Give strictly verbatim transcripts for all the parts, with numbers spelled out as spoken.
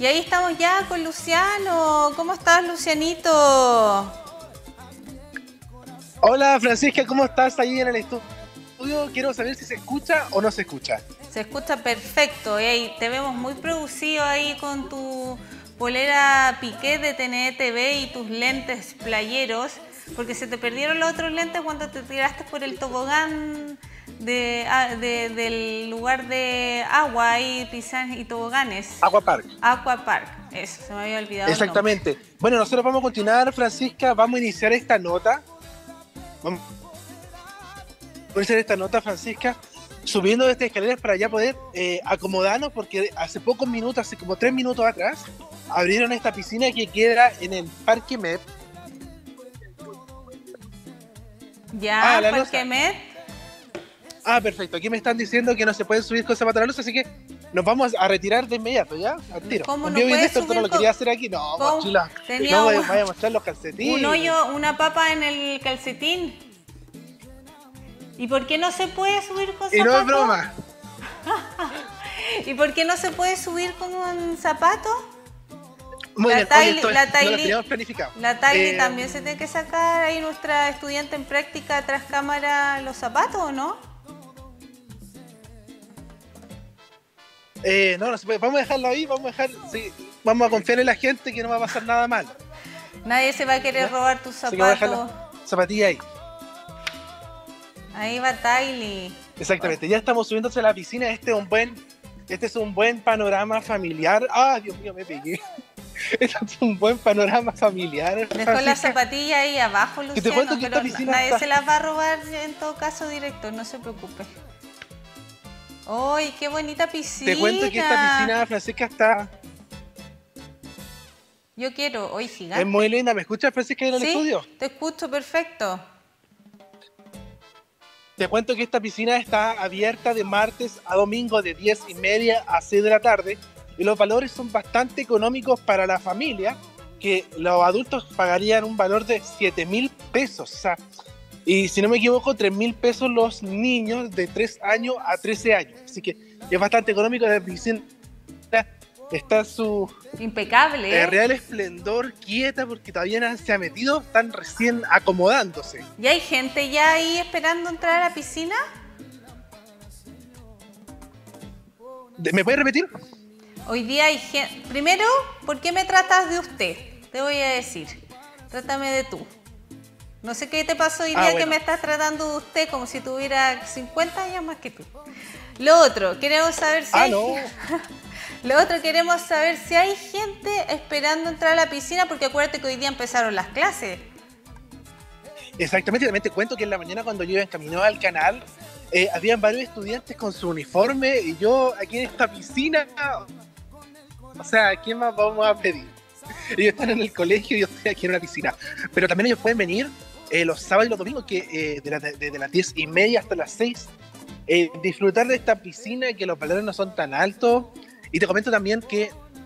Y ahí estamos ya con Luciano. ¿Cómo estás, Lucianito? Hola Francisca, ¿cómo estás ahí en el estudio? Quiero saber si se escucha o no se escucha. Se escucha perfecto. Ey, te vemos muy producido ahí con tu polera piqué de T N E T V y tus lentes playeros, porque se te perdieron los otros lentes cuando te tiraste por el tobogán de, de, del lugar de agua y piscinas y toboganes. Aqua Park. Aqua Park, eso, se me había olvidado. Exactamente. Bueno, nosotros vamos a continuar, Francisca, vamos a iniciar esta nota. Vamos a iniciar esta nota, Francisca, subiendo estas escaleras para ya poder eh, acomodarnos, porque hace pocos minutos, hace como tres minutos atrás, abrieron esta piscina que queda en el Parque Met. Ya, ah, Parque Met. Ah, perfecto. Aquí me están diciendo que no se pueden subir con zapatos a la luz, así que nos vamos a retirar de inmediato, ¿ya? Al tiro. ¿Cómo no puedes puedes esto, subir no lo con... quería hacer aquí. No, ¿Cómo? mochila. Tenía No, un... vaya a mostrar los calcetines. Un hoyo, una papa en el calcetín. ¿Y por qué no se puede subir con zapatos? Y no es broma. ¿Y por qué no se puede subir con un zapato? Muy la bien, Tylee, oye, esto la es, no lo Tylee, teníamos planificado. la Tylee Eh, también se tiene que sacar ahí nuestra estudiante en práctica tras cámara los zapatos, ¿o no? Eh, no, no se puede. Vamos a dejarlo ahí, vamos a dejar, sí, vamos a confiar en la gente que no va a pasar nada mal. Nadie se va a querer ¿Ya? robar tus Así que voy a dejar zapatos. la zapatilla ahí. Ahí va Tylee. Exactamente, ya estamos subiéndose a la piscina. Este es un buen, este es un buen panorama familiar. Ah, Dios mío, me pegué. Este es un buen panorama familiar. Dejó Francisca. la zapatilla ahí abajo, Que te Luciano, cuento que pero esta piscina nadie está... se las va a robar en todo caso directo, no se preocupe. ¡Ay, qué bonita piscina! Te cuento que esta piscina, Francisca, está... Yo quiero, hoy gigante. Es muy linda. ¿Me escuchas, Francisca, en el ¿Sí? estudio? Te escucho perfecto. Te cuento que esta piscina está abierta de martes a domingo de diez y media a seis de la tarde y los valores son bastante económicos para la familia, que los adultos pagarían un valor de siete mil pesos. O sea, y si no me equivoco, tres mil pesos los niños de tres años a trece años. Así que es bastante económico. La piscina está su Impecable, eh, ¿eh? real esplendor, quieta, porque todavía no se ha metido, están recién acomodándose. ¿Y hay gente ya ahí esperando entrar a la piscina? ¿Me puedes repetir? Hoy día hay gente... Primero, ¿por qué me tratas de usted? Te voy a decir. Trátame de tú. No sé qué te pasó hoy día Ah, bueno. que me estás tratando de usted como si tuviera cincuenta años más que tú. Lo otro, queremos saber si Ah, hay... no. Lo otro, queremos saber si hay gente esperando entrar a la piscina, porque acuérdate que hoy día empezaron las clases. Exactamente, también te cuento que en la mañana cuando yo iba en camino al canal, eh, habían varios estudiantes con su uniforme y yo aquí en esta piscina, o sea, ¿qué más vamos a pedir? Ellos están en el colegio y yo estoy aquí en una piscina. Pero también ellos pueden venir eh, los sábados y los domingos, que eh, de, la, de, de las diez y media hasta las seis, eh, disfrutar de esta piscina, que los valores no son tan altos. Y te comento también que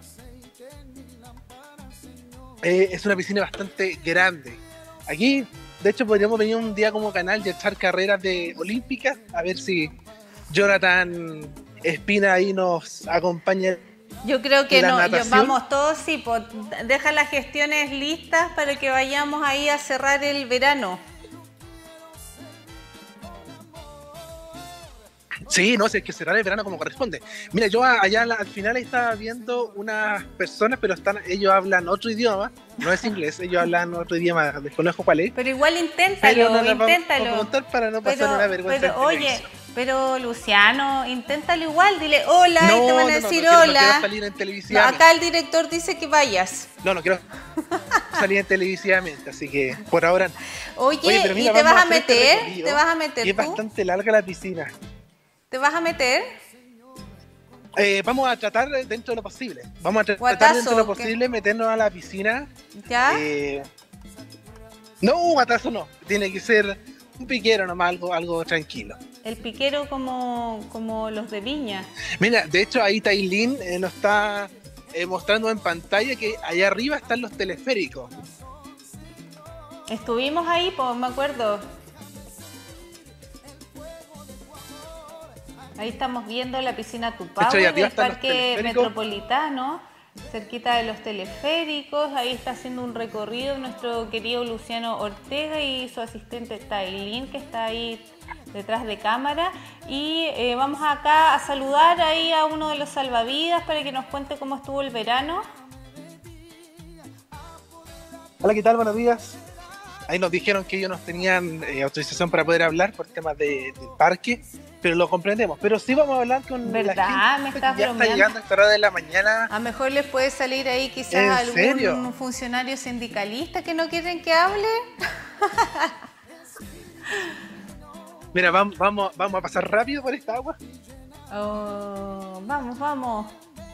eh, es una piscina bastante grande. Aquí, de hecho, podríamos venir un día como canal y echar carreras de olímpicas, a ver si Jonathan Espina ahí nos acompaña. Yo creo que La no, yo- natación. vamos todos, sí, po, deja las gestiones listas para que vayamos ahí a cerrar el verano. Sí, no, si hay que cerrar el verano como corresponde. Mira, yo allá al al final estaba viendo unas personas, pero están, ellos hablan otro idioma, no es inglés, ellos hablan otro idioma, desconozco cuál es. Pero igual Pero inténtalo, no les vamos inténtalo. a contar para no pasar Pero, una vergüenza. pero en oye, televisión. pero Luciano, inténtalo igual, dile hola y te No, van a no, no, decir no quiero- no hola. quiero salir en No, televisivamente. acá el director dice que vayas. No, no quiero salir en televisivamente, así que por ahora no. Oye, Oye, pero mira, ¿y te vamos vas a hacer este meter? recorrido, ¿Te vas a meter y es tú? bastante larga la piscina. ¿Te vas a meter? Eh, vamos a tratar dentro de lo posible. Vamos a tra- Guatazo, tratar dentro de lo ¿qué? posible meternos a la piscina. ¿Ya? Eh, no, guatazo no. Tiene que ser un piquero nomás, algo, algo tranquilo. El piquero como, como los de Viña. Mira, de hecho ahí Tailín eh, nos está eh, mostrando en pantalla que allá arriba están los teleféricos. Estuvimos ahí, pues me acuerdo. Ahí estamos viendo la piscina De Tupahue hecho, ahí arriba del están los Parque teleféricos. Metropolitano. cerquita de los teleféricos. Ahí está haciendo un recorrido nuestro querido Luciano Ortega y su asistente Tailín, que está ahí detrás de cámara. Y eh, vamos acá a saludar ahí a uno de los salvavidas para que nos cuente cómo estuvo el verano. Hola, ¿qué tal? Buenos días. Ahí nos dijeron que ellos no tenían eh, autorización para poder hablar por temas de, del parque, pero lo comprendemos. Pero sí vamos a hablar con ¿verdad? la gente ¿Me que estás ya bromeando? está llegando a esta hora de la mañana. A lo mejor les puede salir ahí quizás ¿En algún serio? funcionario sindicalista que no quieren que hable. Mira, vamos, vamos, vamos a pasar rápido por esta agua. Oh, vamos, vamos.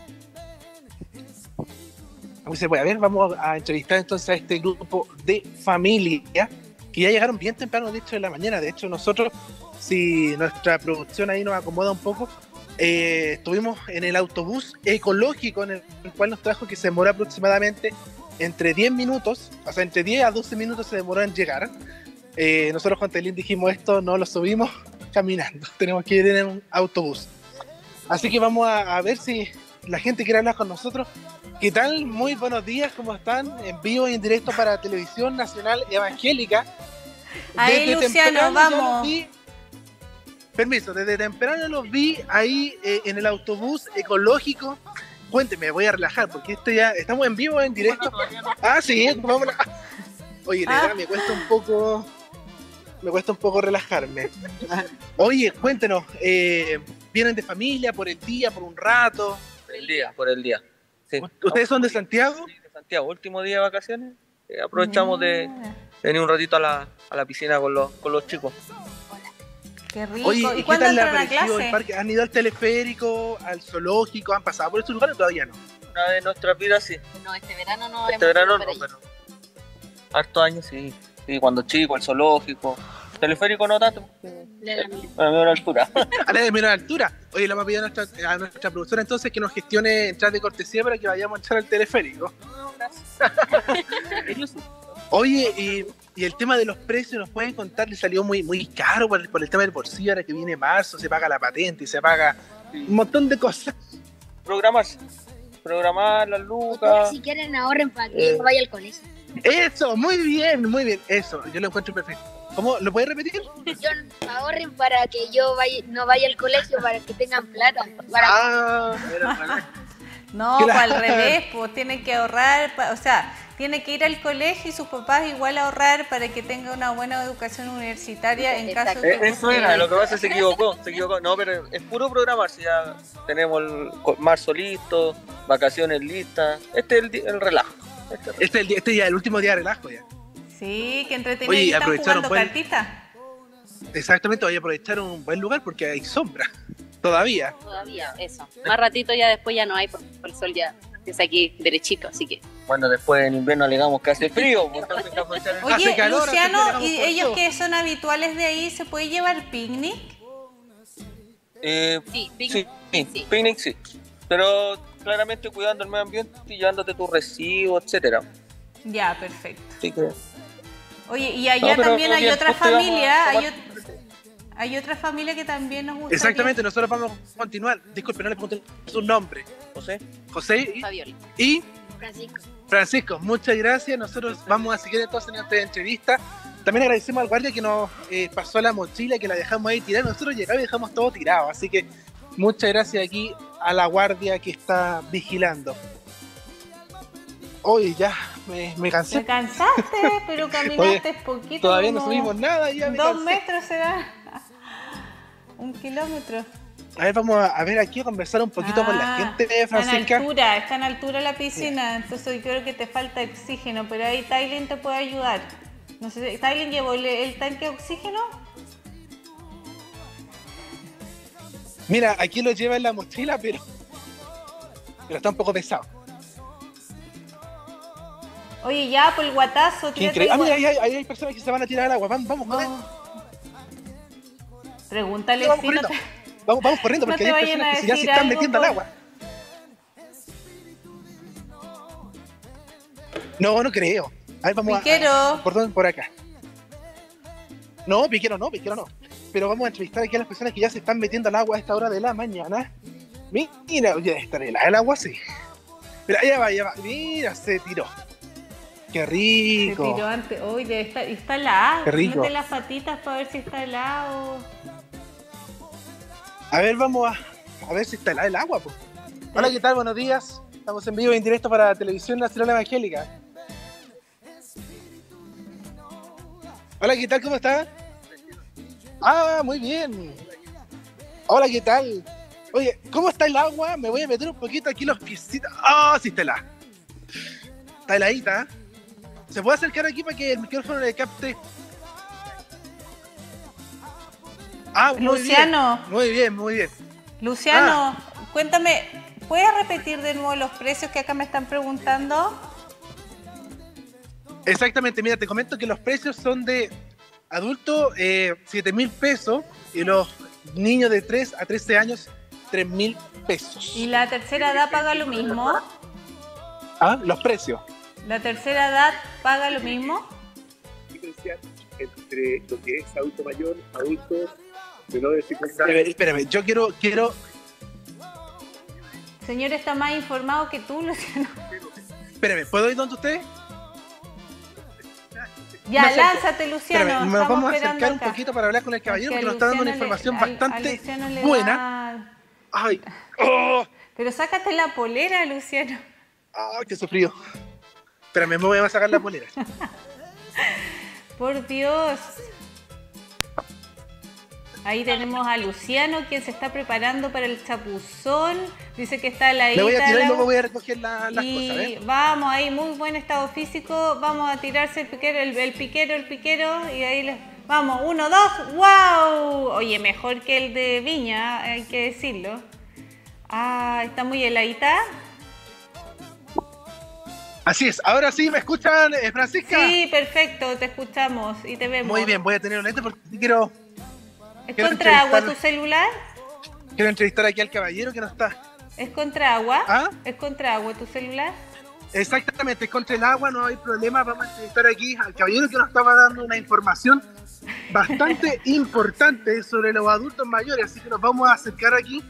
Como se puede ver, vamos a entrevistar entonces a este grupo de familia que ya llegaron bien temprano, de hecho, de la mañana. De hecho, nosotros, si nuestra producción ahí nos acomoda un poco, eh, estuvimos en el autobús ecológico en el, el cual nos trajo, que se demoró aproximadamente entre diez minutos, o sea, entre diez a doce minutos se demoró en llegar. Eh, nosotros con Telín dijimos esto, no lo subimos caminando, tenemos que ir en un autobús. Así que vamos a, a ver si la gente quiere hablar con nosotros. ¿Qué tal? Muy buenos días, ¿cómo están? En vivo y en directo para Televisión Nacional Evangélica. Ahí, Desde Luciano, temprano ya vamos. los vi- Permiso, desde temprano los vi ahí eh, en el autobús ecológico. Cuénteme, voy a relajar porque este ya estamos en vivo, en directo. Ah, sí, vamos a... Oye, la Ah. verdad me cuesta un poco, me cuesta un poco relajarme. Oye, cuéntenos, eh, ¿vienen de familia por el día, por un rato? Por el día, por el día. Sí. ¿Ustedes son de Santiago? Sí, de Santiago, último día de vacaciones. eh, aprovechamos de Mira, venir un ratito a la, a la piscina con los, con los chicos. qué rico. Oye, ¿Y ¿y qué cuándo tal le ha entran a parecido el clase? parque? ¿Han ido al teleférico, al zoológico? ¿Han pasado por estos lugares o todavía no? Una de nuestras vidas, sí. No, este verano no Este hemos verano ido no, para allá. pero hartos años, sí. Sí, cuando chico, el zoológico. Teleférico no tanto, porque Le da miedo. a la misma altura. A la de menor altura. Oye, le vamos a pedir a nuestra, a nuestra productora entonces que nos gestione entradas de cortesía para que vayamos a echar al teleférico. No, gracias. Ellos sí. Oye, y, y el tema de los precios, ¿nos pueden contar? ¿Le salió muy, muy caro por el, por el tema del bolsillo? Ahora que viene marzo, se paga la patente y se paga un montón de cosas. Programarse. Programar las Ustedes, lucas. si quieren, ahorren para que Eh. no vaya al colegio. Eso, muy bien, muy bien. Eso, yo lo encuentro perfecto. ¿Cómo? ¿Lo puedes repetir? Yo, ahorren para que yo vaya, no vaya al colegio, para que tengan plata. Para Ah, No, Claro. pues al revés, pues tiene que ahorrar, pa- o sea, tiene que ir al colegio y sus papás igual ahorrar para que tenga una buena educación universitaria en caso de Eh, que Eso era, lo que pasa es que se equivocó, se equivocó. No, pero es puro programarse. Ya tenemos el co- marzo listo, vacaciones listas. Este es el, di- el relajo. Este es el este es el, día- este ya es el último día de relajo ya. Sí, que entretenido. Oye, ¿Y están aprovecharon jugando buen- cartitas? Exactamente, voy a aprovechar un buen lugar porque hay sombra. Todavía. Todavía, eso. Más ratito ya después ya no hay, porque el sol ya empieza aquí derechito, así que. Bueno, después en invierno alegamos que hace frío, pues, entonces hay que aprovechar el- Hace Oye, calor, así que le Luciano, damos ¿y por ellos todo. que son habituales de ahí, se puede llevar picnic? Eh, Sí, sí, picnic, sí, sí. picnic sí. Pero claramente cuidando el medio ambiente y llevándote tus residuos, etcétera. Ya, perfecto. Así que, Oye, y allá no, pero también hay bien, otra justo íbamos a familia, hay, tomar- ot- hay otra familia que también nos gusta. Exactamente, nosotros vamos a continuar. Disculpe, no le pregunté su nombre. José, José y, Fabiola. y Francisco. Francisco, muchas gracias. Nosotros vamos a seguir entonces en esta entrevista. También agradecemos al guardia que nos eh, pasó la mochila, que la dejamos ahí tirada. Nosotros llegamos y dejamos todo tirado. Así que muchas gracias aquí a la guardia que está vigilando. Oye, ya, me, me Te cansé. cansaste, pero caminaste poquito. Todavía no como subimos nada y ya me Dos cansé. metros será. Un kilómetro. A ver, vamos a, a ver aquí a conversar un poquito con la Ah, gente, Está en Francisca. altura, está en altura la piscina, entonces yo creo que te falta oxígeno, pero ahí Tailin te puede ayudar. No sé, ¿Tailin llevó el, el tanque de oxígeno? Mira, aquí lo lleva en la mochila, pero, pero está un poco pesado. Oye, ya, por el guatazo, Qué tírate increíble. Ah, el mira, gua- ahí hay, ahí hay personas que se van a tirar al agua. Vamos, vamos, corre. Vamos. Pregúntale Vamos si no corriendo. te... Vamos, vamos corriendo No porque te hay vayan personas a que ya se decir están algo metiendo al por- agua. No, no creo. A ver, vamos a- Piquero. a, por dónde, por acá. No, piquero no, piquero no. Pero vamos a entrevistar aquí a las personas que ya se están metiendo al agua a esta hora de la mañana. Mira, oye, estar helada el agua, sí. Mira, ya va, ya va. Mira, se tiró. Qué Se rico. tiró antes. Uy, debe estar, está helado. Qué rico. Mete las patitas para ver si está helado. A ver, vamos a, a ver si está helada el agua, pues. Hola, ¿qué tal? Buenos días. Estamos en vivo y en directo para Televisión Nacional Evangélica. Hola, ¿qué tal? ¿Cómo está? Ah, muy bien. Hola, ¿qué tal? Oye, ¿cómo está el agua? Me voy a meter un poquito aquí los piecitos. Ah, sí está helada. Está heladita. ¿Se puede acercar aquí para que el micrófono le capte? Ah, muy Luciano. bien. Muy bien, muy bien. Luciano, cuéntame, ¿puedes repetir de nuevo los precios que acá me están preguntando? Exactamente, mira, te comento que los precios son de adulto eh, siete mil pesos y los niños de tres a trece años tres mil pesos. ¿Y la tercera edad paga lo mismo? Ah, los precios. ¿La tercera edad paga lo mismo? Diferenciar entre lo que es adulto mayor, adultos menores de cincuenta Espérame, años. espérame, yo quiero, quiero, Señor está más informado que tú, Luciano. espérame, ¿puedo ir donde usted? Ya, Me acerco. lánzate, Luciano. Espérame, nos Estamos vamos a esperando acercar un acá. poquito para hablar con el caballero Es que porque a nos está dando una Luciano le- información a- a bastante Luciano le buena. da- Ay, oh, Pero sácate la polera, Luciano. ah, qué sufrido. Espérame, me voy a sacar la polera. Por Dios. Ahí tenemos a Luciano, quien se está preparando para el chapuzón. Dice que está la Le voy a tirar y la- luego voy a recoger la- las y cosas, ¿eh? vamos ahí, muy buen estado físico. Vamos a tirarse el piquero, el, el piquero, el piquero. Y ahí les. Vamos, uno, dos, ¡wow! Oye, mejor que el de Viña, hay que decirlo. Ah, está muy heladita. Así es, ahora sí, ¿me escuchan, eh, Francisca? Sí, perfecto, te escuchamos y te vemos. Muy bien, voy a tener un lente porque quiero, ¿Es quiero contra agua tu entrevistar- celular? quiero entrevistar aquí al caballero que no está. ¿Es contra agua? ¿Ah? ¿Es contra agua tu celular? Exactamente, es contra el agua, no hay problema. Vamos a entrevistar aquí al caballero que nos estaba dando una información bastante importante sobre los adultos mayores, así que nos vamos a acercar aquí.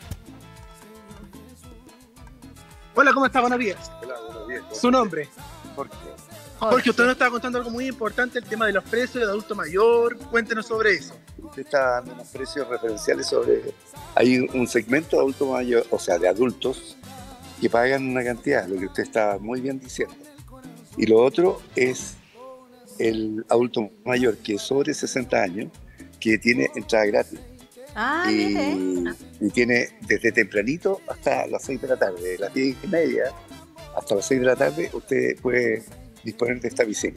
Hola, ¿cómo está? Buenos días. Hola, buenos días. Su nombre. Jorge. Porque usted nos estaba contando algo muy importante, el tema de los precios del adulto mayor. Cuéntenos sobre eso. Usted está dando unos precios referenciales sobre... Hay un segmento de adultos mayor, o sea, de adultos, que pagan una cantidad, lo que usted está muy bien diciendo. Y lo otro es el adulto mayor, que es sobre sesenta años, que tiene entrada gratis. Ah, y, mire. y tiene desde tempranito hasta las seis de la tarde, de las diez y media hasta las seis de la tarde, usted puede disponer de esta piscina.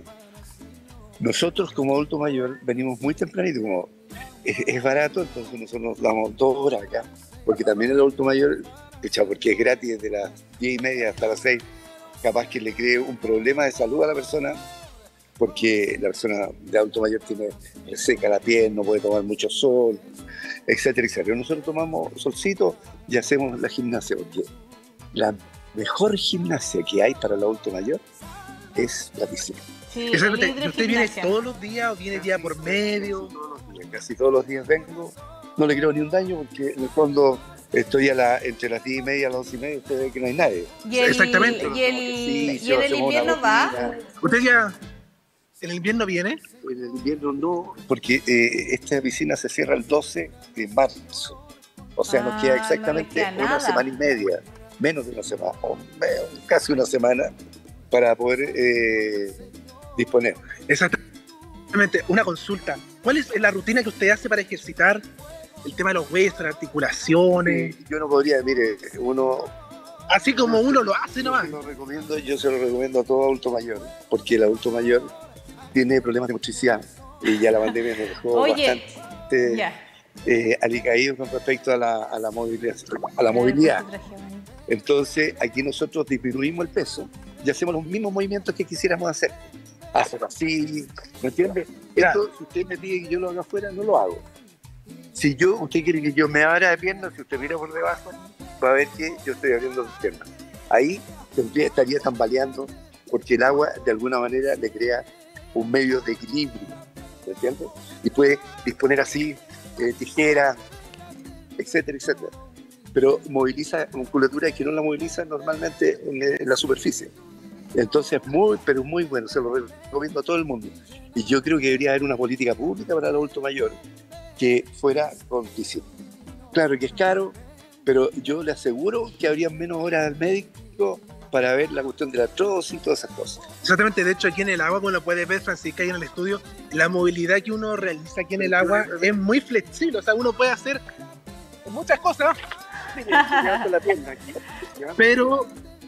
Nosotros como adulto mayor venimos muy tempranito, como es, es barato, entonces nosotros nos damos dos horas acá, porque también el adulto mayor, echa, porque es gratis desde las diez y media hasta las seis, capaz que le cree un problema de salud a la persona, porque la persona de adulto mayor tiene reseca la piel, no puede tomar mucho sol, etcétera, etcétera. Nosotros tomamos solcito y hacemos la gimnasia, porque la mejor gimnasia que hay para el adulto mayor es la piscina. Sí, Exactamente. el ¿Y usted viene hidrogimnasia. todos los días o viene día por medio? Todos los días, casi todos los días vengo, no le creo ni un daño, porque en el fondo estoy a la, entre las diez y media y las once y media, usted ve que no hay nadie. Y el, Exactamente. Y, el, y en el invierno va. ¿Usted ya en el invierno viene? En el invierno no, porque eh, esta piscina se cierra el doce de marzo. O sea, Ah, nos queda no exactamente les queda una nada. semana y media, menos de una semana, o me- casi una semana, para poder eh, disponer. Exactamente. Una consulta. ¿Cuál es la rutina que usted hace para ejercitar el tema de los huesos, las articulaciones? Yo no podría, mire, uno... Así como uno lo hace Yo nomás. se lo recomiendo, yo se lo recomiendo a todo adulto mayor, porque el adulto mayor tiene problemas de motricidad y ya la pandemia nos dejó Oye, bastante ya. eh, alicaídos con respecto a la, a la movilidad. A la movilidad. Entonces, aquí nosotros disminuimos el peso y hacemos los mismos movimientos que quisiéramos hacer. Hacer así, ¿me entiende? Ya. Esto, si usted me pide que yo lo haga afuera, no lo hago. Si yo, usted quiere que yo me abra de piernas, si usted mira por debajo, va a ver que yo estoy abriendo las piernas. Ahí tendría, estaría tambaleando, porque el agua de alguna manera le crea un medio de equilibrio, ¿me entiende? Y puede disponer así, eh, tijeras, etcétera, etcétera. pero moviliza musculatura que no la moviliza normalmente en, en la superficie. Entonces, muy, pero muy bueno, se lo recomiendo a todo el mundo. Y yo creo que debería haber una política pública para el adulto mayor que fuera con piscina. Claro que es caro, pero yo le aseguro que habría menos horas al médico para ver la cuestión de la artrosis y todas esas cosas. Exactamente, de hecho aquí en el agua, como lo puedes ver, Francisca, ahí en el estudio, la movilidad que uno realiza aquí en el agua es muy flexible, o sea, uno puede hacer muchas cosas, pero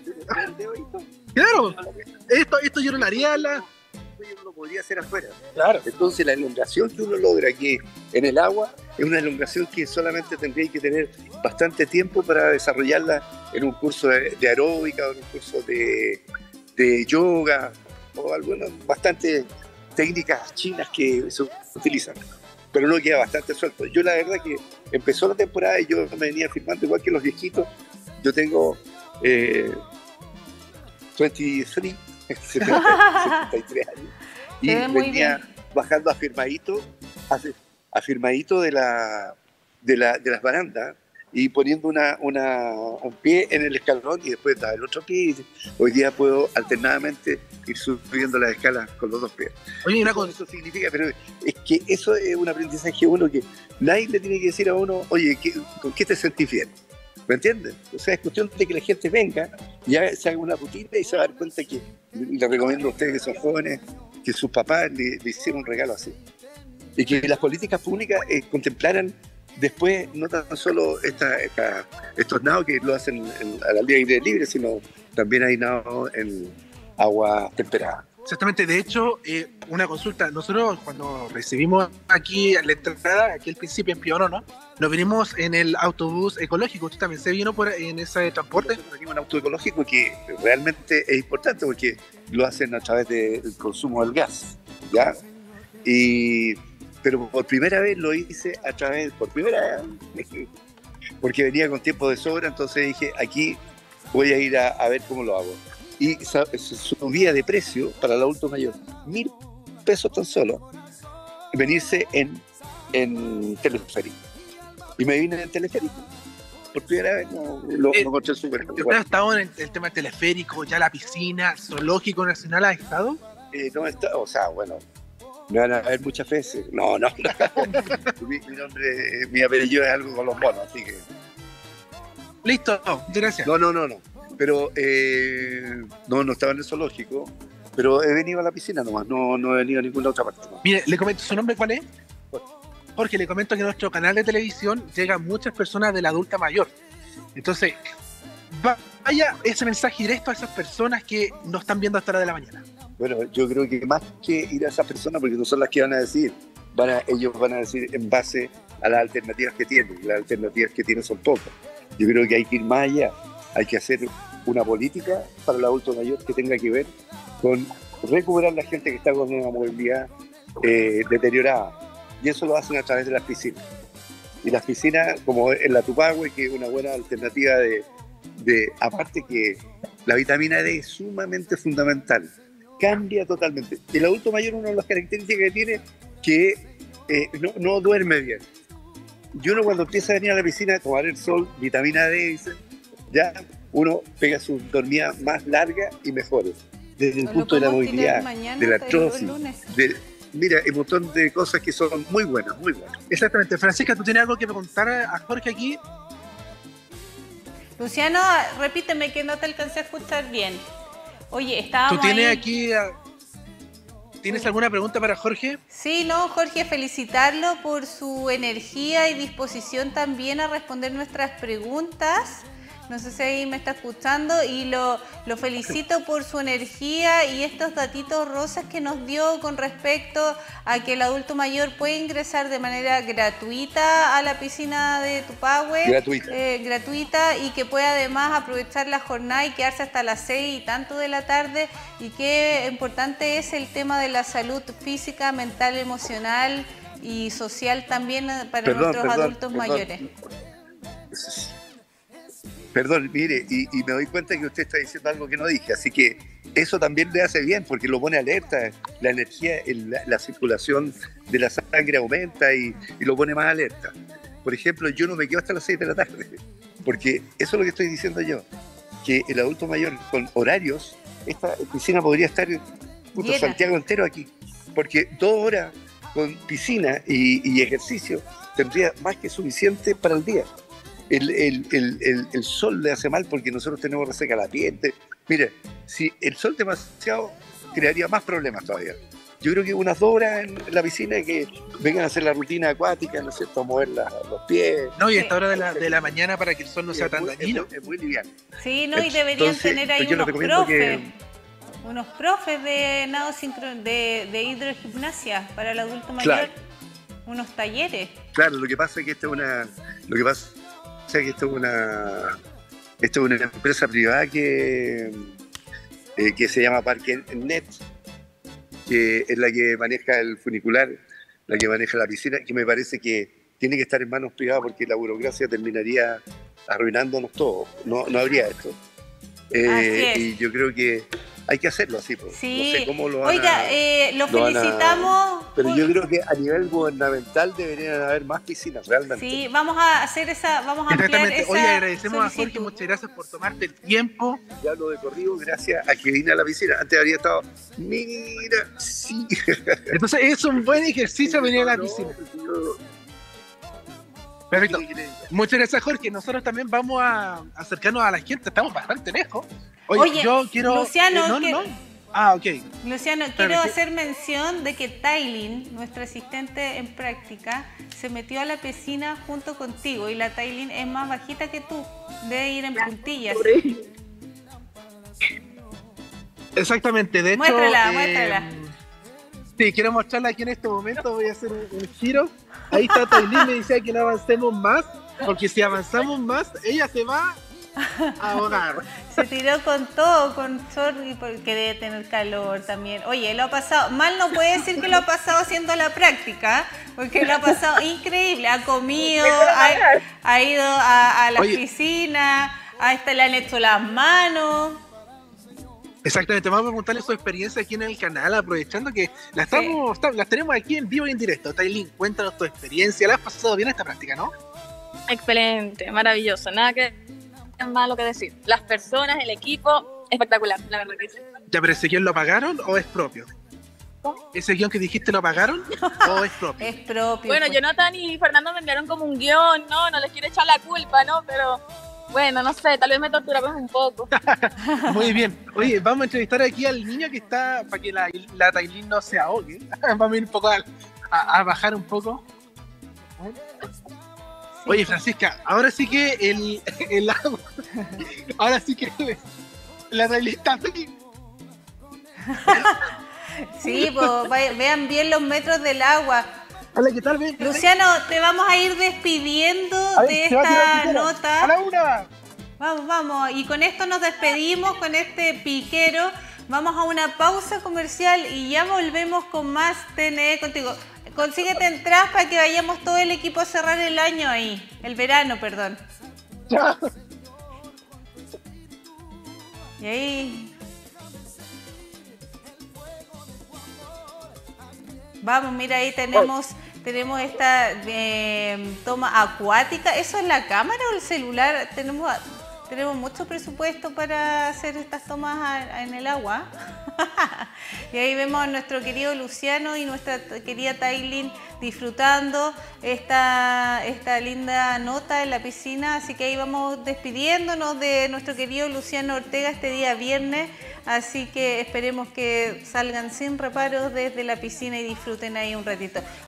claro, esto, esto yo no lo haría la... Yo no lo podría hacer afuera. Claro. Entonces la elongación que uno logra aquí en el agua es una elongación que solamente tendría que tener bastante tiempo para desarrollarla en un curso de, de aeróbica o en un curso de, de yoga o algunas bastantes técnicas chinas que se utilizan, pero no queda bastante suelto. Yo la verdad que empezó la temporada y yo me venía firmando igual que los viejitos. Yo tengo eh, veintitrés setenta y tres años y venía bajando afirmadito afirmadito de la de la de las barandas y poniendo una, una un pie en el escalón y después dar el otro pie. Y hoy día puedo alternadamente ir subiendo las escalas con los dos pies. Oye, una cosa, eso significa, pero es que eso es un aprendizaje uno que nadie le tiene que decir a uno, oye, ¿qué, ¿con qué te sentís bien? ¿Me entiendes? O sea, es cuestión de que la gente venga, ya se haga una rutina y se va a dar cuenta que, les recomiendo a ustedes que son jóvenes, que sus papás le, le hicieron un regalo así. Y que las políticas públicas eh, contemplaran después no tan solo esta, esta, estos nados que lo hacen en, a la aire libre, sino también hay nados en agua temperada. Exactamente, de hecho, eh, una consulta, nosotros cuando recibimos aquí la entrada, aquí al principio en Pionono, ¿no? Nos vinimos en el autobús ecológico. ¿Usted también se vino por, en ese transporte? Nosotros venimos en auto ecológico que realmente es importante porque lo hacen a través del consumo del gas, ¿ya? Y, pero por primera vez lo hice a través, por primera vez, porque venía con tiempo de sobra, entonces dije, aquí voy a ir a, a ver cómo lo hago. Y se subía de precio para el adulto mayor, mil pesos tan solo, venirse en, en teleférico. Y me vine en teleférico. Por primera vez no, lo, eh, lo encontré súper ¿Usted bueno. ha estado en el, el tema del teleférico, ya la piscina, zoológico nacional ha estado? Eh, no está, o sea, bueno, me van a ver muchas veces. No, no, no. mi, mi nombre, mi apellido es algo con los monos, así que... Listo, no, muchas gracias. No, no, no, no. Pero eh, no, no estaba en el zoológico, pero he venido a la piscina nomás, no, no he venido a ninguna otra parte. No. Mire, le comento, ¿su nombre cuál es? Jorge, le comento que en nuestro canal de televisión llegan muchas personas de la adulta mayor. Entonces, vaya ese mensaje directo a esas personas que nos están viendo hasta la de la mañana. Bueno, yo creo que más que ir a esas personas, porque no son las que van a decir, van a, ellos van a decir en base a las alternativas que tienen. Las alternativas que tienen son pocas. Yo creo que hay que ir más allá. Hay que hacer una política para el adulto mayor que tenga que ver con recuperar la gente que está con una movilidad eh, deteriorada. Y eso lo hacen a través de las piscinas. Y las piscinas, como en la Tupahue, que es una buena alternativa de, de... Aparte que la vitamina D es sumamente fundamental. Cambia totalmente. El adulto mayor, una de las características que tiene, que eh, no, no duerme bien. Y uno cuando empieza a venir a la piscina a tomar el sol, vitamina D, dice, ya uno pega su dormida más larga y mejores. Desde el punto de la movilidad, de la artrosis, de... Mira, hay un montón de cosas que son muy buenas, muy buenas. Exactamente. Francisca, ¿tú tienes algo que preguntar a Jorge aquí? Luciano, repíteme que no te alcancé a escuchar bien. Oye, estábamos ¿Tú tienes ahí... aquí... A... ¿Tienes alguna pregunta para Jorge? Sí, no, Jorge, felicitarlo por su energía y disposición también a responder nuestras preguntas. No sé si ahí me está escuchando y lo, lo felicito por su energía y estos datitos rosas que nos dio con respecto a que el adulto mayor puede ingresar de manera gratuita a la piscina de Tupahue. Gratuita. Eh, gratuita y que puede además aprovechar la jornada y quedarse hasta las seis y tanto de la tarde. Y qué importante es el tema de la salud física, mental, emocional y social también para perdón, nuestros perdón, adultos perdón. mayores. Perdón, mire, y, y me doy cuenta que usted está diciendo algo que no dije, así que eso también le hace bien, porque lo pone alerta, la energía, el, la, la circulación de la sangre aumenta y, y lo pone más alerta. Por ejemplo, yo no me quedo hasta las seis de la tarde, porque eso es lo que estoy diciendo yo, que el adulto mayor con horarios, esta piscina podría estar puto Llena. Santiago entero aquí, porque dos horas con piscina y, y ejercicio tendría más que suficiente para el día. El, el, el, el, el sol le hace mal porque nosotros tenemos reseca la piel. Te- Mire, si el sol demasiado crearía más problemas todavía. Yo creo que unas dos horas en la piscina que vengan a hacer la rutina acuática, ¿no es cierto? A mover la- los pies. No, y a Sí. esta hora de la, de la mañana para que el sol no sea es, tan muy, es, dañino. muy, es muy liviano. Sí, no, y deberían Entonces, tener ahí pues yo les unos recomiendo profes, que- unos profes de nado sincron de, de hidrogimnasia para el adulto mayor, Claro. unos talleres. Claro, lo que pasa es que esta es una, lo que pasa es que esta es una, esta es una empresa privada que, eh, que se llama Parque Net, que es la que maneja el funicular, la que maneja la piscina, que me parece que tiene que estar en manos privadas porque la burocracia terminaría arruinándonos todos. No, no habría esto. Eh, Así es. Y yo creo que hay que hacerlo así. Pues. Sí, No sé cómo lo van oiga, a- eh, lo lo van a- felicitamos. Pero por- yo creo que a nivel gubernamental deberían haber más piscinas, realmente. Sí, vamos a hacer esa, vamos a ampliar Exactamente. esa Hoy agradecemos a Jorge, solicitud. muchas gracias por tomarte el tiempo. Ya hablo de corrido gracias a que vine a la piscina. Antes habría estado, mira, sí. Entonces es un buen ejercicio venir a la No, piscina. pues, yo- Perfecto. Muchas gracias, Jorge. Nosotros también vamos a acercarnos a la gente. Estamos bastante lejos. Oye, Oye, yo quiero. Luciano, eh, no, que- no, no. Ah, ok. Luciano, Espérame, quiero ¿qué? hacer mención de que Tailin, nuestra asistente en práctica, se metió a la piscina junto contigo y la Tailin es más bajita que tú, debe ir en puntillas. Exactamente. De hecho. Muéstrala, eh, muéstrala. Sí, quiero mostrarla aquí en este momento. Voy a hacer un, un giro. Ahí está Tailín, me decía que no avancemos más, porque si avanzamos más, ella se va a ahogar. Se tiró con todo, con short y porque debe tener calor también. Oye, lo ha pasado, mal no puede decir que lo ha pasado haciendo la práctica, porque lo ha pasado increíble. Ha comido, ha, ha ido a, a la Oye. piscina, a esta le han hecho las manos. Exactamente, vamos a preguntarle su experiencia aquí en el canal, aprovechando que la estamos, está- las tenemos aquí en vivo y en directo. Tailín, cuéntanos tu experiencia. ¿La has pasado bien esta práctica, no? Excelente, maravilloso, nada que malo que decir. Las personas, el equipo, espectacular, la verdad que sí. Ya, pero ¿ese guión lo pagaron o es propio? ¿Ese guión que dijiste lo pagaron o es propio? Es propio. Bueno, pues. Jonathan y Fernando me enviaron como un guión, no, no les quiero echar la culpa, ¿no? Pero bueno, no sé, tal vez me torturamos un poco. Muy bien. Oye, vamos a entrevistar aquí al niño que está, para que la, la Tailín no se ahogue. Vamos a ir un poco a, a- a bajar un poco. Oye, Francisca, ahora sí que el, el agua, ahora sí que la Tailín está aquí. Sí, pues vaya- vean bien los metros del agua. Hola, ¿qué tal? Ven, ven, ven. Luciano, te vamos a ir despidiendo A ver, de se va a tirar esta piquero. A nota. la una. Vamos, vamos. Y con esto nos despedimos con este piquero. Vamos a una pausa comercial y ya volvemos con más T N E contigo. Consíguete entradas para que vayamos todo el equipo a cerrar el año ahí. El verano, perdón. Ya. Y ahí. Vamos, mira, ahí tenemos, tenemos esta eh, toma acuática. ¿Eso es la cámara o el celular? Tenemos, tenemos mucho presupuesto para hacer estas tomas a- en el agua. Y ahí vemos a nuestro querido Luciano y nuestra t- querida Tailín disfrutando esta, esta linda nota en la piscina. Así que ahí vamos despidiéndonos de nuestro querido Luciano Ortega este día viernes. Así que esperemos que salgan sin reparos desde la piscina y disfruten ahí un ratito.